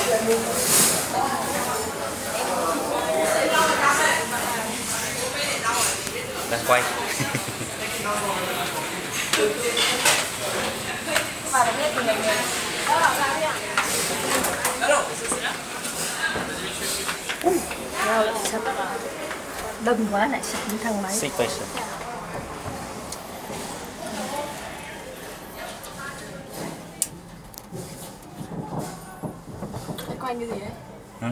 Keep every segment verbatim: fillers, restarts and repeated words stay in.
Đang quay. Và được biết thì mình đó là sao đi ạ? Rồi, sắp đông quá lại sắp đến thang máy. Situation. Cái quay như gì đấy? Ừ.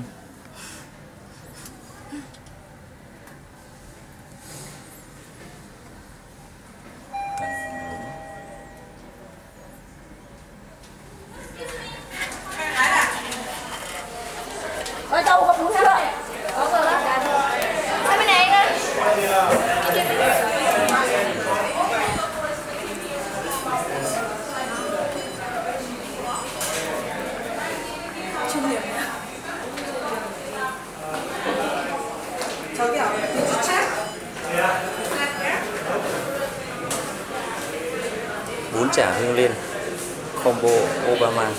Ôi đâu có muốn chưa? Có rồi đó. Sao bên này anh ơi? Chuyên nghiệp nhá. 저기요. Bún chả Hương Liên combo Obama.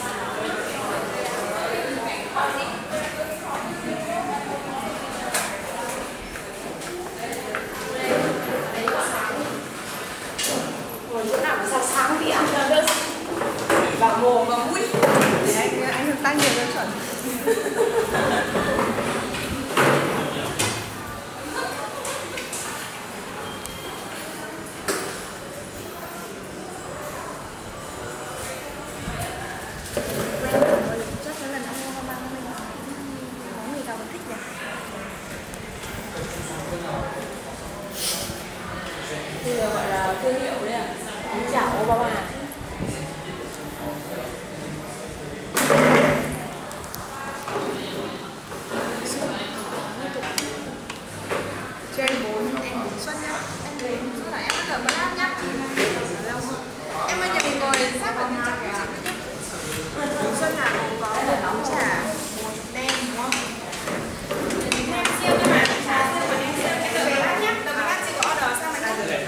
Sáng thì ăn được vào mồm và mũi thì anh anh được tăng nhiều tiêu chuẩn. Chắc cái lần ăn hôm nay mình món gì tao vẫn thích nhỉ. Bây giờ gọi là thương hiệu đấy à? Bún chả Obama. Cho anh bốn, em bốn suất nhá. Anh về suất là em bắt đầu bữa nhá. Em ơi, nhà mình ngồi sát vào nhà kìa. Bốn suất là có một bún chả, một nem đúng không? Nem siêu nhưng mà trà siêu và nem siêu. Em tự về bác nhá. Đợt mình ăn chị có order sao mà đã được.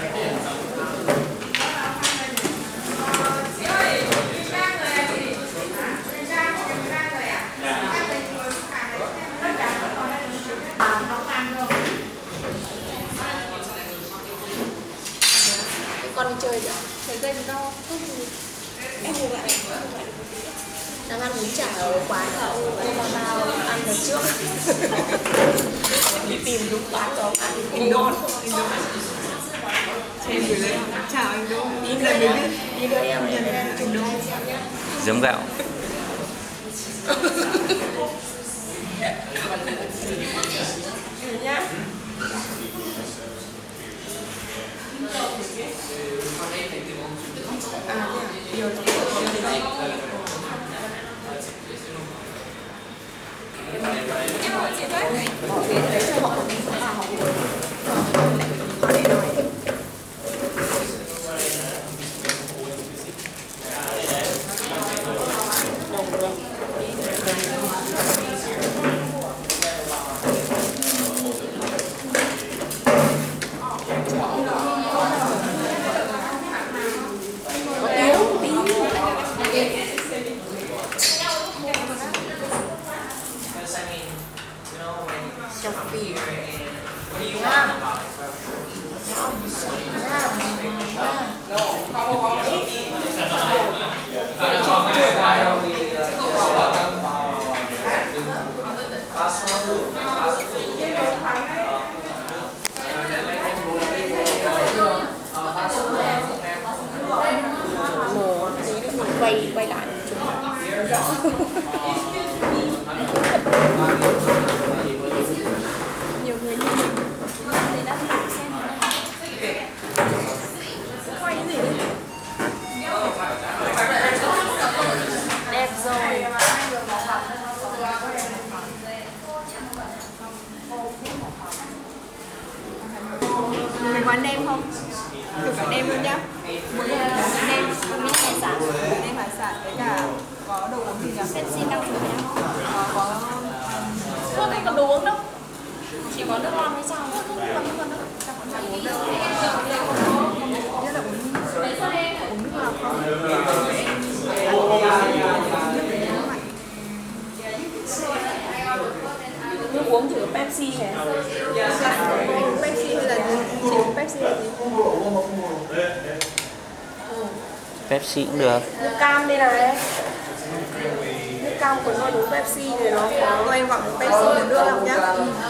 Con đi chơi rồi. Thấy dây mình đâu? Em ngủ lại. Đang ăn bún chả ở quán ở Obama ăn được trước. Đi tìm đúng quán đó ăn Indon. Xem gửi lên. Chào anh Đô. Đi đưa em. Đi đưa em nhận anh Đô. Giấm gạo. Nhá. À, nhiều em hỏi chị với. Bỏ ghế đấy cho họ à họ ngồi. Họ để nói. Quay quay lại nhiều người như mình thì đã thử xem quay cái gì đấy đẹp rồi. Mình có nem không? Thử cả nem luôn nhá. Một nem, nem hải sản, nem hải sản với cả có đồ uống gì nhỉ? Pepsi đang thử nhá. Có có. Không đây còn đồ uống đâu. Chỉ có nước lon hay sao? Không không còn nước lon đâu. Ta còn chẳng uống đâu. Nhất là uống uống nước lọc không? Pepsi cũng được. Nước cam đây này. Nước cam của nó đúng Pepsi này nó có. Tôi em gọi một Pepsi một nước không nhá.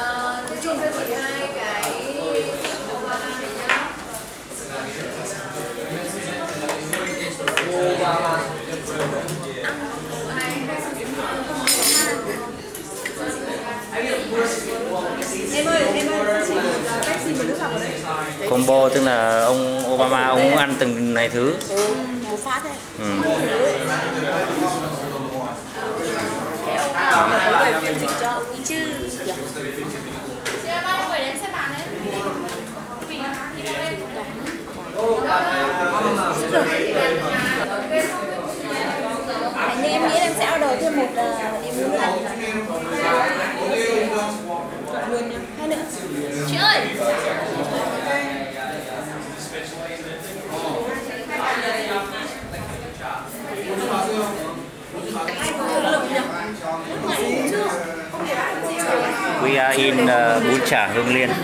Em ơi, em ơi, chị Pepsi một nước lọc ở đây. Combo tức là ông Obama ông muốn ăn từng này thứ. Ừ, một phát thôi. Ừ. Có người phiên dịch cho ông ý chứ. Nên em nghĩ em sẽ order thêm một em muốn nữa. Luôn nha. Hai nữa. Chị ơi. We are in uh, bún chả Hương Liên.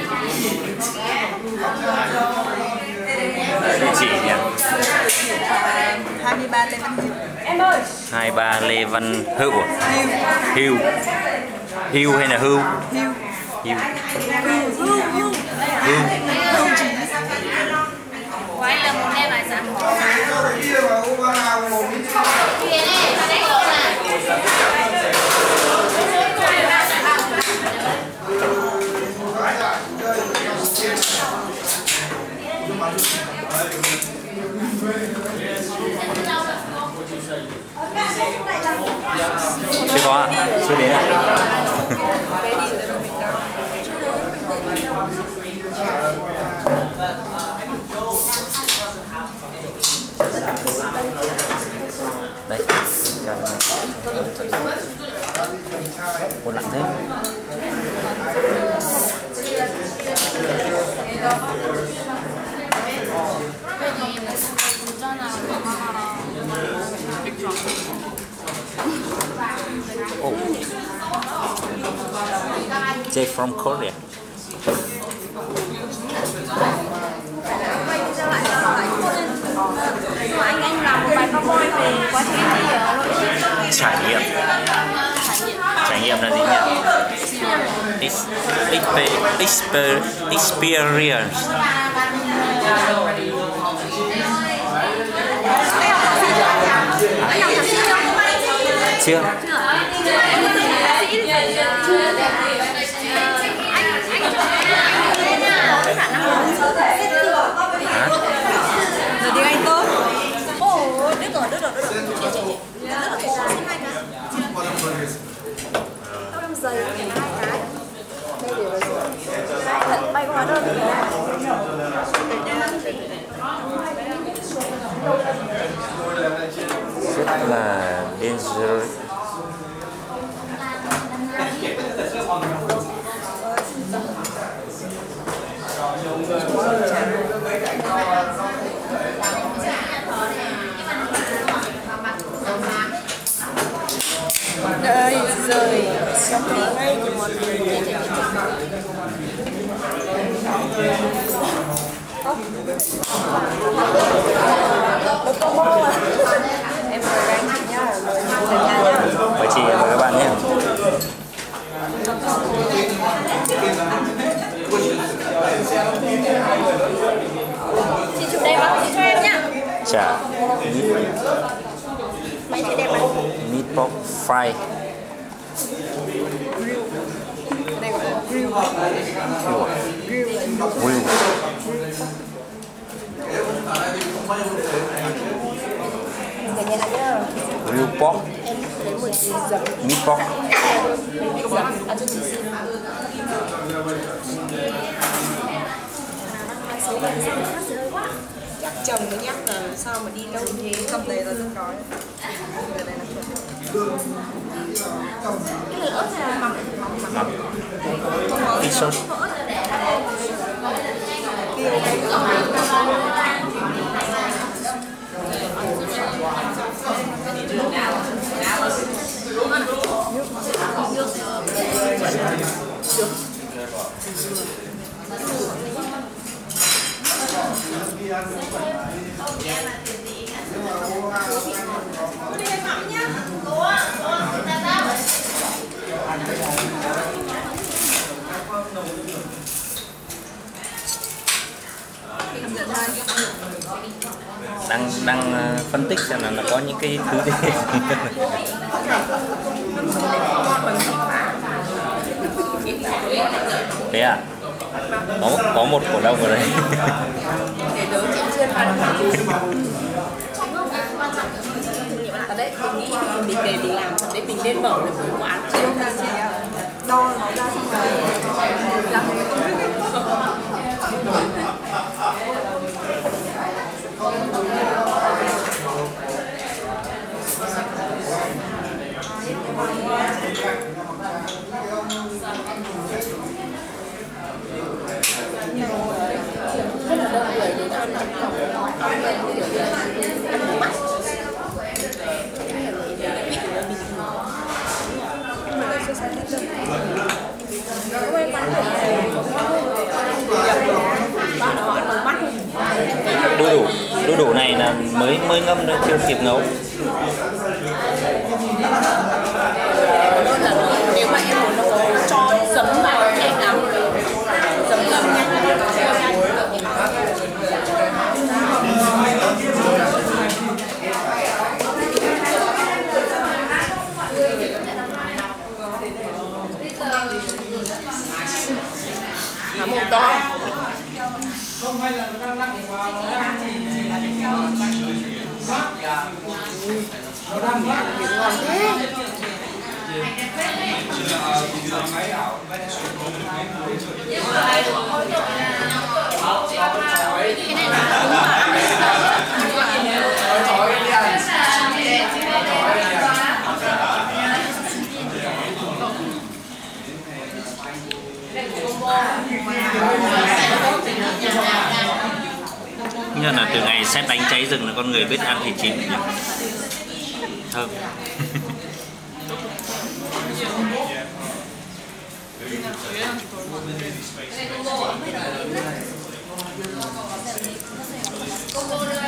Địa chỉ nhỉ? hai mươi ba Lê Văn Hữu. Em ơi. hai mươi ba Lê Văn Hữu. Hữu. Hữu hay là Hữu? Hữu. Hữu. Hữu. Hữu. Hữu. Của anh là một em là sao? Chưa có à? Chưa đến à? Đấy, ủa lặng thế. Oh. They're from Korea. Anh anh làm một bài PowerPoint về quá trình thi ở nội dung Trải nghiệm. Trải nghiệm là gì nhỉ? Ex exper exper experience. Anh làm thạc sĩ chưa? Chưa. Rồi tiếng Anh tốt. Ồ, đứt rồi, đứt rồi, đứt rồi. Chị chị. Đứt rồi, cô xin hai cái. Tao đang giày cái hai cái. Đây để vào rồi. Thật bay qua đơn rồi. Rất là dangerous. Đây rồi xong thì ngay của mọi người. Được combo à? Em mời các anh chị nhá, mời Mời chị, mời các bạn nhé. Chị chụp đẹp không? Chị cho em nhá. Chả. Mấy chị đẹp này. Meatball fry. Đây gọi là grill. Grill. Grill. Cả nhà nhá. Grill pork. Em lấy một tí dầm. Meatball. Dầm, ăn cho chị xin. Số lần sau nó rơi quá. Chắc chồng nó nhắc là sao mà đi đâu thế. Cầm này là rất đói. Cái này ớt hay là mắm? Mắm. Ít sốt. Được. đang uh, phân tích xem là nó có những cái thứ gì. Thế à? Có có một cổ đông ở đây. Ở đấy mình nghĩ mình về mình làm thật đấy, mình nên mở được một quán Chiêu ra chị đo nó ra xong rồi làm một cái công thức ấy. rất là đông người đến ăn ăn mắt. Đu đủ, đu đủ này là mới mới ngâm thôi, chưa kịp nấu. Nếu mà em muốn nó cho giấm vào nhẹ lắm, giấm ngâm là một to. Không hay là nó đang lắc vào nó đang chỉ nó đang lắc thì ngon thế. Nhưng là từ ngày xét đánh cháy rừng là con người biết ăn thịt chín nhỉ? Thơm. Cô